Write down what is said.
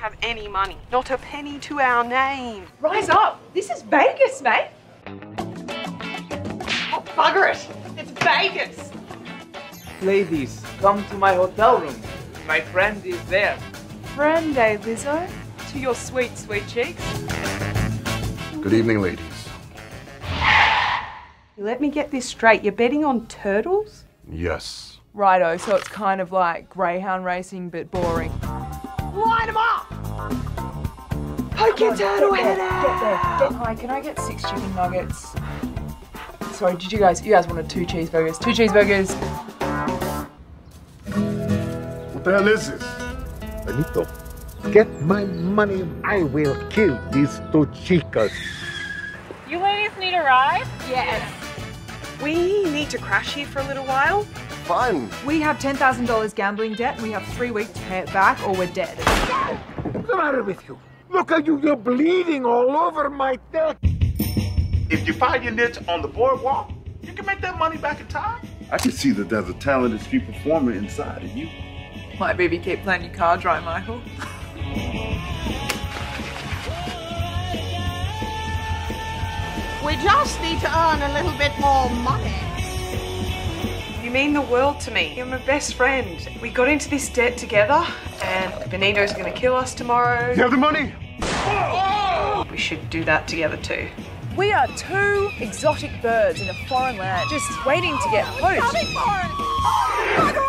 have any money. Not a penny to our name. Rise up. This is Vegas, mate. Oh, bugger it. It's Vegas. Ladies, come to my hotel room. My friend is there. Friend, eh, Lizzo? To your sweet, sweet cheeks. Good evening, ladies. Let me get this straight. You're betting on turtles? Yes. Righto, so it's kind of like greyhound racing, but boring. Line them up! Poke your turtle head out! Hi, can I get 6 chicken nuggets? Sorry, you guys wanted 2 cheeseburgers. 2 cheeseburgers. What the hell is this? Benito, get my money and I will kill these 2 chicas. You ladies need a ride? Yes. We need to crash here for a little while. Fun. We have $10,000 gambling debt and we have 3 weeks to pay it back or we're dead. What's the matter with you? Look at you, you're bleeding all over my deck. If you find your niche on the boardwalk, you can make that money back in time. I can see that there's a talented street performer inside of you. Might be if you keep playing your cards right, Michael. We just need to earn a little bit more money. You mean the world to me. You're my best friend. We got into this debt together, and Benito's gonna kill us tomorrow. You have the money? We should do that together too. We are 2 exotic birds in a foreign land, just waiting to get poached.